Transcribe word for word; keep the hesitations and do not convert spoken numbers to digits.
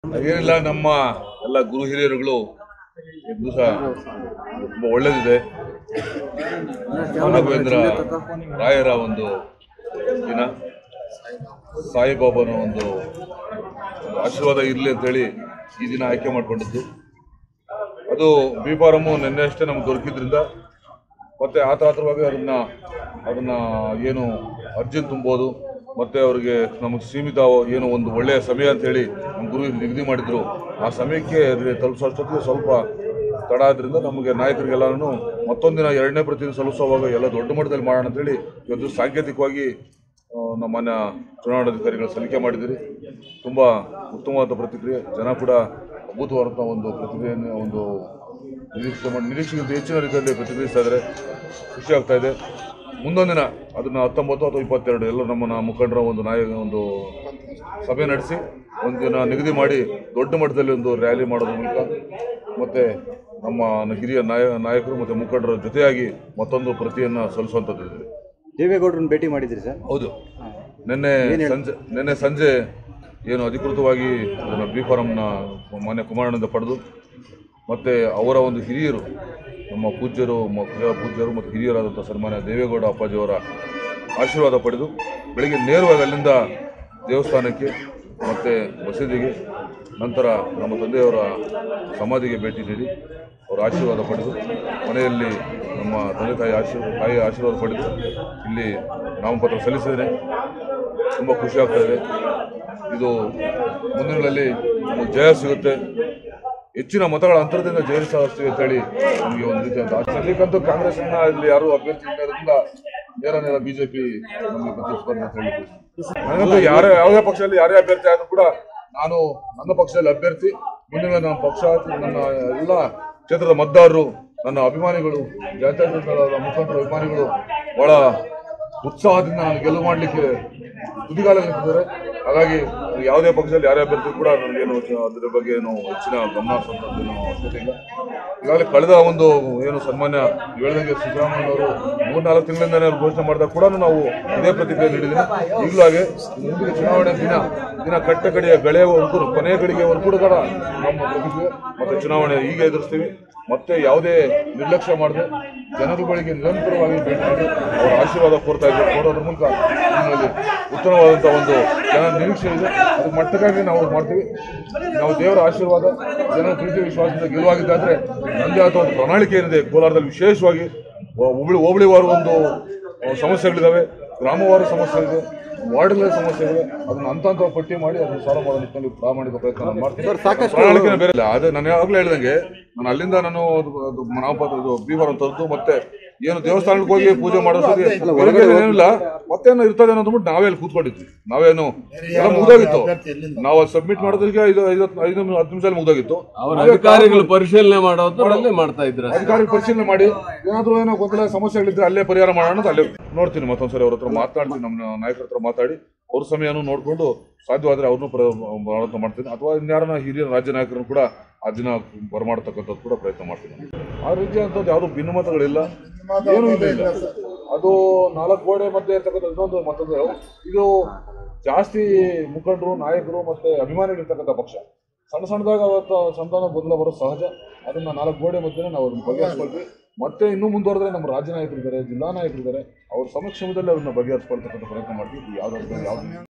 ಏನಿಲ್ಲ, ನಮ್ಮ ಎಲ್ಲ ಗುರು ಹಿರಿಯರುಗಳು ದಿವಸ ತುಂಬ ಒಳ್ಳೆದಿದೆ. ರಾಘವೇಂದ್ರ ರಾಯರ ಒಂದು ದಿನ, ಸಾಯಿಬಾಬಾನ ಒಂದು ಆಶೀರ್ವಾದ ಇರಲಿ ಅಂತೇಳಿ ಈ ದಿನ ಆಯ್ಕೆ ಮಾಡಿಕೊಂಡದ್ದು. ಅದು ಬಿ ಫಾರಮ್ಮು ನಿನ್ನೆ ಅಷ್ಟೇ ನಮ್ಗೆ ದೊರಕಿದ್ರಿಂದ ಮತ್ತೆ ಆತರಾತ್ರವಾಗಿ ಅದನ್ನ ಅದನ್ನ ಏನು ಅರ್ಜಿ ತುಂಬೋದು, ಮತ್ತೆ ಅವರಿಗೆ ನಮಗೆ ಸೀಮಿತ ಏನು ಒಂದು ಒಳ್ಳೆಯ ಸಮಯ ಅಂತ ಹೇಳಿ ನಮ್ಮ ಗುರು ನಿಗದಿ ಮಾಡಿದ್ರು. ಆ ಸಮಯಕ್ಕೆ ತಲುಪಿಸೋಷ್ಟೊತ್ತಿಗೆ ಸ್ವಲ್ಪ ತಡ ಆದ್ರಿಂದ ನಮಗೆ ನಾಯಕರಿಗೆಲ್ಲರೂ ಮತ್ತೊಂದಿನ ಎರಡನೇ ಪ್ರತಿನಿಧಿ ಸಲ್ಲಿಸುವಾಗ ಎಲ್ಲ ದೊಡ್ಡ ಮಟ್ಟದಲ್ಲಿ ಮಾಡೋಣ ಅಂತೇಳಿ ಇವತ್ತು ಸಾಂಕೇತಿಕವಾಗಿ ನಮ್ಮ ಮಾನ್ಯ ಚುನಾವಣಾಧಿಕಾರಿಗಳು ಸಲ್ಲಿಕೆ ಮಾಡಿದ್ದೀರಿ. ತುಂಬ ಉತ್ತಮವಾದ ಪ್ರತಿಕ್ರಿಯೆ, ಜನ ಕೂಡ ಅದ್ಭುತವಾದಂಥ ಒಂದು ಪ್ರತಿಕ್ರಿಯೆಯನ್ನು ಒಂದು ನಿರೀಕ್ಷೆ ಮಾಡಿ ನಿರೀಕ್ಷೆಗಿಂತ ಹೆಚ್ಚಿನ ರೀತಿಯಲ್ಲಿ ಪ್ರತಿಕ್ರಿಯಿಸ್ತಾ ಇದ್ದಾರೆ. ಖುಷಿ ಆಗ್ತಾ ಇದೆ. ಮುಂದೊಂದು ದಿನ ಅದನ್ನು ಹತ್ತೊಂಬತ್ತು ಅಥವಾ ಇಪ್ಪತ್ತೆರಡು ಎಲ್ಲ ನಮ್ಮ ಮುಖಂಡರ ಒಂದು ನಾಯಕ ಒಂದು ಸಭೆ ನಡೆಸಿ ಒಂದಿನ ನಿಗದಿ ಮಾಡಿ ದೊಡ್ಡ ಮಟ್ಟದಲ್ಲಿ ಒಂದು ರ್ಯಾಲಿ ಮಾಡೋದ್ರ ಮೂಲಕ ಮತ್ತು ನಮ್ಮ ಹಿರಿಯ ನಾಯ ನಾಯಕರು ಮತ್ತು ಮುಖಂಡರ ಜೊತೆಯಾಗಿ ಮತ್ತೊಂದು ಪ್ರತಿಯನ್ನು ಸಲ್ಲಿಸುವಂಥದ್ದು. ದೇವೇಗೌಡರನ್ನು ಭೇಟಿ ಮಾಡಿದ್ರಿ ಸರ್? ಹೌದು, ನಿನ್ನೆ ಸಂಜೆ ನಿನ್ನೆ ಸಂಜೆ ಏನು ಅಧಿಕೃತವಾಗಿ ಅದನ್ನು ಬಿ ಫಾರಮ್ನ ಮಾನ್ಯ ಕುಮಾರಣ್ಣಿಂದ ಪಡೆದು ಮತ್ತು ಅವರ ಒಂದು ಹಿರಿಯರು ನಮ್ಮ ಪೂಜ್ಯರು ಪೂಜ್ಯರು ಮತ್ತು ಹಿರಿಯರಾದಂಥ ಸನ್ಮಾನ್ಯ ದೇವೇಗೌಡ ಅಪ್ಪಾಜಿಯವರ ಆಶೀರ್ವಾದ ಪಡೆದು ಬೆಳಿಗ್ಗೆ ನೇರವಾಗಿ ಅಲ್ಲಿಂದ ದೇವಸ್ಥಾನಕ್ಕೆ ಮತ್ತು ಮಸೀದಿಗೆ, ನಂತರ ನಮ್ಮ ತಂದೆಯವರ ಸಮಾಧಿಗೆ ಭೇಟಿ ನೀಡಿ ಅವರ ಆಶೀರ್ವಾದ ಪಡೆದು ಮನೆಯಲ್ಲಿ ನಮ್ಮ ತಂದೆ ತಾಯಿ ಆಶೀರ್ವಾದ ತಾಯಿಯ ಆಶೀರ್ವಾದ ಪಡೆದು ಇಲ್ಲಿ ನಾಮಪತ್ರ ಸಲ್ಲಿಸಿದ್ದೇನೆ. ತುಂಬ ಖುಷಿ ಆಗ್ತಾಯಿದೆ. ಇದು ಮುಂದಿನಗಳಲ್ಲಿ ನಮಗೆ ಜಯ ಸಿಗುತ್ತೆ, ಹೆಚ್ಚಿನ ಮತಗಳ ಅಂತರದಿಂದ ಜಯ ಸಾಧಿಸ್ತೀವಿ ಅಂತ ಹೇಳಿ ನಮಗೆ ಒಂದು ರೀತಿ ಅಂತ ಸದ್ಯಕ್ಕಂತೂ ಕಾಂಗ್ರೆಸ್ನ ಇಲ್ಲಿ ಯಾರು ಅಭ್ಯರ್ಥಿ ಇರೋದ್ರಿಂದ ನೇರ ನೇರ ಬಿಜೆಪಿ ನಮಗೆ ಪ್ರತಿಸ್ಪರ್ಧೆ ಅಂತ ಹೇಳಿ ನನಗಂತೂ ಯಾರೇ ಯಾವುದೇ ಪಕ್ಷದಲ್ಲಿ ಯಾರೇ ಅಭ್ಯರ್ಥಿ ಆದರೂ ಕೂಡ ನಾನು ನನ್ನ ಪಕ್ಷದಲ್ಲಿ ಅಭ್ಯರ್ಥಿ, ಮುಂದಿನ ನನ್ನ ಪಕ್ಷ ನನ್ನ ಎಲ್ಲ ಕ್ಷೇತ್ರದ ಮತದಾರರು, ನನ್ನ ಅಭಿಮಾನಿಗಳು, ಜಾತ್ಯತೀತ ಮುಖಂಡರ ಅಭಿಮಾನಿಗಳು ಬಹಳ ಉತ್ಸಾಹದಿಂದ ನಾನು ಗೆಲುವು ಮಾಡಲಿಕ್ಕೆ ತುದಿಗಾಲಲ್ಲಿ ನಿಂತಿದ್ದಾರೆ. ಹಾಗಾಗಿ ಯಾವುದೇ ಪಕ್ಷದಲ್ಲಿ ಯಾರೇ ಅಭ್ಯರ್ಥಿ ಕೂಡ ನನಗೇನು ಅದರ ಬಗ್ಗೆ ಏನು ಹೆಚ್ಚಿನ ಗಮನ ಹರಿಸುವಂಥದ್ದೇನು ಅವಶ್ಯಕತೆ ಇಲ್ಲ. ಈಗಾಗಲೇ ಕಳೆದ ಒಂದು ಏನು ಸನ್ಮಾನ್ಯ ಹೇಳ್ದಂಗೆ ಸಿದ್ದರಾಮಯ್ಯನವರು ಮೂರ್ನಾಲ್ಕು ತಿಂಗಳಿಂದಲೇ ಅವರು ಘೋಷಣೆ ಮಾಡಿದಾಗ ಕೂಡ ನಾವು ಇದೇ ಪ್ರತಿಕ್ರಿಯೆ ನೀಡಿದ್ದೀನಿ. ಈಗಲೂ ಹಾಗೆ ಮುಂದಿನ ಚುನಾವಣೆ ದಿನ ದಿನ ಕಟ್ಟ ಕಡೆಯ ಗೆಳೆಯವರೆಗೂ ಕೊನೆಯ ಗಳಿಗೆವರೆಗೂ ಕೂಡ ನಮ್ಮ ಪ್ರತಿಕ್ರಿಯೆ ಮತ್ತು ಚುನಾವಣೆ ಹೀಗೆ ಎದುರಿಸ್ತೀವಿ. ಮತ್ತೆ ಯಾವುದೇ ನಿರ್ಲಕ್ಷ್ಯ ಮಾಡದೆ ಜನರುಗಳಿಗೆ ನಿರಂತರವಾಗಿ ಭೇಟಿ ನೀಡಿ ಅವರ ಆಶೀರ್ವಾದ ಕೋರ್ತಾ ಇದ್ದಾರೆ. ಕೋರೋದ್ರ ಮೂಲಕ ನಮ್ಮಲ್ಲಿ ಉತ್ತಮವಾದಂಥ ಒಂದು ಜನ ನಿರೀಕ್ಷೆ ಇದೆ. ಅದಕ್ಕೆ ಮಟ್ಟಕ್ಕಾಗಿ ನಾವು ಮಾಡ್ತೀವಿ. ನಾವು ದೇವರ ಆಶೀರ್ವಾದ, ಜನರ ಪ್ರೀತಿ ವಿಶ್ವಾಸದಿಂದ ಗೆಲುವಾಗಿದ್ದಾದರೆ ನನ್ನದೇ ಆದ ಒಂದು ಪ್ರಣಾಳಿಕೆ ಏನಿದೆ. ಕೋಲಾರದಲ್ಲಿ ವಿಶೇಷವಾಗಿ ಹೋಬಳಿ ಹೋಬಳಿವಾರು ಒಂದು ಸಮಸ್ಯೆಗಳಿದ್ದಾವೆ, ಗ್ರಾಮವಾರು ಸಮಸ್ಯೆ ಇದೆ, ವಾರ್ಡ್ಗಳ ಸಮಸ್ಯೆ ಇದೆ. ಅದನ್ನ ಹಂತ ಹಂತ ಪಟ್ಟಿ ಮಾಡಿ ಅದನ್ನು ಸಾಲ್ವ್ ಮಾಡೋ ನಿಟ್ಟಿನಲ್ಲಿ ಪ್ರಾಮಾಣಿಕ ಪ್ರಯತ್ನ ನಾನು ಮಾಡ್ತೀನಿ. ಪ್ರಣಾಳಿಕೆ ಬೇರೆ ಇಲ್ಲ. ಅದೇ ನಾನು ಯಾವಾಗಲೂ ಹೇಳ್ದಂಗೆ ನಾನು ಅಲ್ಲಿಂದ ನಾನು ನಾಮಪತ್ರ ಇದು ಬಿ ಫಾರಂ ತರದ್ದು ಮತ್ತೆ ಏನು ದೇವಸ್ಥಾನಕ್ಕೆ ಹೋಗಿ ಪೂಜೆ ಮಾಡೋದು ಏನಿಲ್ಲ, ಮತ್ತೇನು ಇರ್ತದೆ ಅನ್ನೋದು ನಾವೇ ಅಲ್ಲಿ ಕೂತ್ಕೊಂಡಿದ್ವಿ. ನಾವೇನು ಎಲ್ಲ ಮುಗ್ದೋಗಿತ್ತು. ನಾವು ಸಬ್ಮಿಟ್ ಮಾಡೋದಕ್ಕೆ ಐದು ಐದು ಐದು ಹತ್ತು ನಿಮಿಷದಲ್ಲಿ ಮುಗ್ದೋಗಿತ್ತು. ಅಧಿಕಾರಿಗಳು ಪರಿಶೀಲನೆ ಮಾಡೋದ್ರಲ್ಲೇ ಮಾಡ್ತಾ ಇದ್ರು. ಅಧಿಕಾರಿಗಳು ಪರಿಶೀಲನೆ ಮಾಡಿ ಏನಾದರೂ ಏನೋ ಗೊಂದಲ ಸಮಸ್ಯೆಗಳಿದ್ರೆ ಅಲ್ಲೇ ಪರಿಹಾರ ಮಾಡೋಣ ಅಲ್ಲೇ ನೋಡ್ತೀನಿ. ಮತ್ತೊಂದ್ಸರಿ ಅವ್ರ ಹತ್ರ ಮಾತಾಡ್ತೀನಿ, ನಮ್ಮ ನಾಯಕರ ಹತ್ರ ಮಾತಾಡಿ ಅವ್ರ ಸಮಯನೂ ನೋಡಿಕೊಂಡು ಸಾಧ್ಯವಾದರೆ ಅವ್ರನ್ನೂ ಪ್ರಯತ್ನ ಮಾಡ್ತೀನಿ. ಅಥವಾ ಇನ್ಯಾರನ್ನ ಹಿರಿಯ ರಾಜ್ಯ ನಾಯಕರನ್ನು ಕೂಡ ಆ ದಿನ ಬರಮಾಡ್ತಕ್ಕಂಥದ್ದು ಕೂಡ ಪ್ರಯತ್ನ ಮಾಡ್ತೀನಿ. ಆ ರೀತಿಯಾದಂಥದ್ದು ಯಾವುದೂ ಭಿನ್ನಮತಗಳಿಲ್ಲ, ಏನೂ ಇಲ್ಲ. ಅದು ನಾಲ್ಕು ಗೋಡೆ ಮಧ್ಯೆ ಇರ್ತಕ್ಕಂಥ ಇನ್ನೊಂದು ಮತ್ತೊಂದು, ಇದು ಜಾಸ್ತಿ ಮುಖಂಡರು, ನಾಯಕರು ಮತ್ತು ಅಭಿಮಾನಿಗಳಿರ್ತಕ್ಕಂಥ ಪಕ್ಷ. ಸಣ್ಣ ಸಣ್ಣದಾಗ ಅವತ್ತು ಸಂತಾನ ಗೊಂದಲ ಬರೋದು ಸಹಜ. ಅದನ್ನು ನಾಲ್ಕು ಗೋಡೆ ಮಧ್ಯೆ ನಾವು ಅದನ್ನು ಬಗೆಹರಿಸ್ಕೊಳ್ತೀವಿ. ಮತ್ತೆ ಇನ್ನೂ ಮುಂದುವರೆದ್ರೆ ನಮ್ಮ ರಾಜ್ಯ ನಾಯಕರಿದ್ದಾರೆ, ಜಿಲ್ಲಾ ನಾಯಕರಿದ್ದಾರೆ, ಅವ್ರ ಸಮಕ್ಷಮದಲ್ಲಿ ಅದನ್ನು ಬಗೆಹರಿಸ್ಕೊಳ್ತಕ್ಕಂಥ ಪ್ರಯತ್ನ ಮಾಡ್ತೀವಿ. ಯಾವುದಾದ್ರು ಯಾವ್ದು